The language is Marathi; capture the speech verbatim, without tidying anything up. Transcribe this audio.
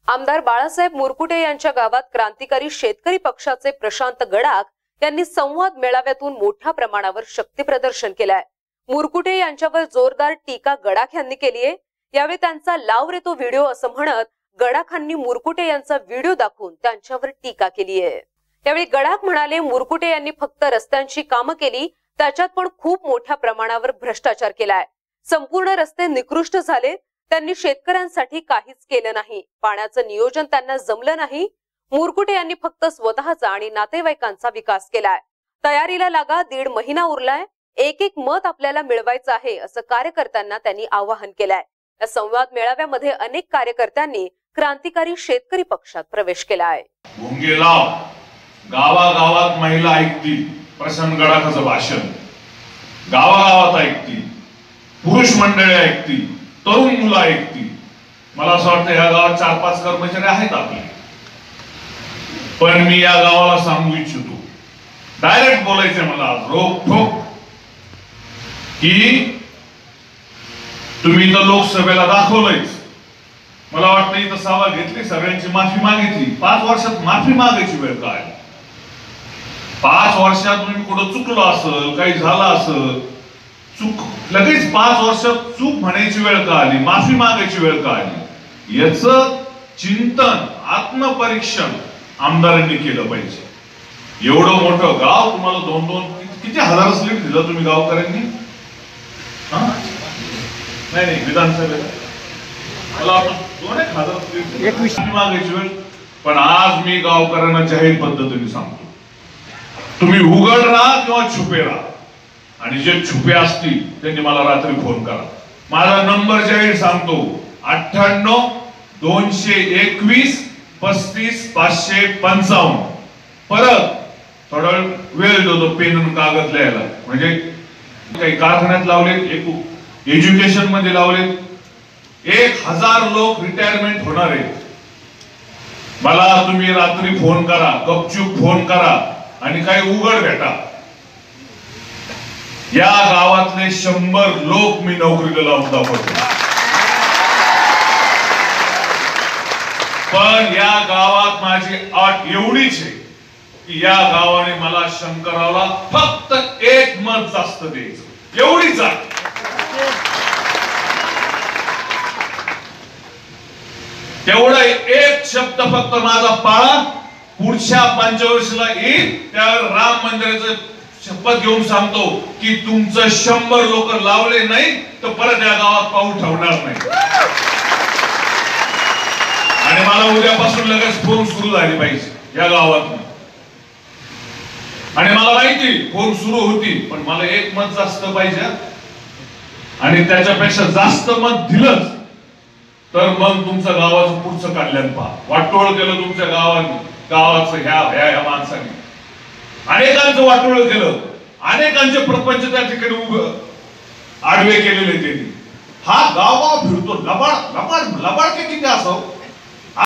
आमदार बाळासाहेब मुरकुटे यांच्या गावात क्रांतिकारी शेतकरी पक्षाचे प्रशांत गडाख यांनी संवाद मेळाव्यातून मोठ्या प्रमाणावर शक्ती प्रदर्शन केलंय। मुरकुटे यांच्यावर जोरदार टीका गडाख यांनी केली आहे। यावेळी त्यांचा लाव रे तो व्हिडिओ असं म्हणत गडाखांनी मुरकुटे यांचा व्हिडिओ दाखवून त्यांच्यावर टीका केली आहे। यावेळी गडाख म्हणाले, मुरकुटे यांनी फक्त रस्त्यांची कामं केली, त्याच्यात पण खूप मोठ्या प्रमाणावर भ्रष्टाचार केलाय। संपूर्ण रस्ते निकृष्ट झाले, त्यांनी शेतकऱ्यांसाठी काहीच केलं नाही, पाण्याचं नियोजन त्यांना जमलं नाही। मुरकुटे यांनी फक्त स्वतःचा आणि नातेवाईकांचा विकास केलाय। तयारीला लागा, दीड महिना उरलाय, एक एक मत आपल्याला मिळवायचं आहे असं कार्यकर्त्यांना त्यांनी आवाहन केलंय। या संवाद मेळाव्यामध्ये अनेक कार्यकर्त्यांनी क्रांतिकारी शेतकरी पक्षात प्रवेश केलाय। गावागावात महिला ऐकतील प्रशांत गडाखाचं भाषण, गावागावात ऐकतील, पुरुष मंडळी ऐकतील, तरुण मुलं ऐकतील। मला असं वाटतं या गावात चार पाच कर्मचारी आहेत आपले, पण मी या गावाला सांगू इच्छितो, डायरेक्ट बोलायचंय मला रोख ठोक, की तुम्ही तर लोकसभेला दाखवलंयच, मला वाटतं इथं सभा घेतली, सगळ्यांची माफी मागितली, पाच वर्षात माफी मागायची वेळ काय? पाच वर्षात तुम्ही कुठं चुकलो असेल, काही झालं असेल, चूक लगेच पाच वर्षात चूक म्हणायची वेळ का आली, माफी मागायची वेळ का आली? याचं चिंतन, आत्मपरीक्षण आमदारांनी केलं पाहिजे। एवढं मोठं गाव तुम्हाला दोन दोन किती हजार स्लीप दिलं तुम्ही गावकऱ्यांनी? नाही नाही विधानसभेला मला आपण दोन एक हजार स्लीप मागायची वेळ, पण आज मी गावकऱ्यांना जाहीर पद्धतीने सांगतो, तुम्ही उघड राहा किंवा छुपे राहा, आणि जे छुपे असतील त्यांनी मला रात्री फोन करा। माझा नंबर जाहीर सांगतो, अठ्ठ्याण्णव दोनशे एकवीस पस्तीस पाचशे पंचावन्न। परत थोडा वेळ देतो पेन आणि कागद लिहायला, म्हणजे काही कारखान्यात लावलेत, एज्युकेशन मध्ये लावलेत, एक हजार लोक रिटायरमेंट होणार आहेत। मला तुम्ही रात्री फोन करा, गपचूप फोन करा आणि काही उघड भेटा। या गावातले शंभर लोक मी नोकरीला लावून दाखवतो, पण या गावात माझी अट एवढीच आहे की या गावाने मला शंकररावला फक्त एक मत जास्त द्यायचं, एवढीच अट। तेवढा एक शब्द फक्त माझा पाळा, पुढच्या पंचवर्षीला येईल त्यावर राम मंदिराचं शपथ घेऊन सांगतो की तुमचं शंभर लोक लावले नाही तर परत या गावात पाऊल ठेवणार नाही। आणि मला उद्यापासून लगेच फोन सुरू झाले पाहिजे या गावात, आणि मला माहिती फोन सुरू होती, पण मला एक मत जास्त पाहिजे, आणि त्याच्यापेक्षा जास्त मत दिलंच तर मग तुमचं गावाचं पुढचं कल्याण पहा। वाटोळ केलं तुमच्या गावाने, गावाचं ह्या ह्या ह्या माणसाने अनेकांचं वाटोळ केलं, अनेकांचे प्रपंच त्या ठिकाणी उभं आडवे केलेले त्यांनी। हा गाव फिरतो, लबाड लबाड लबाड किती असावं,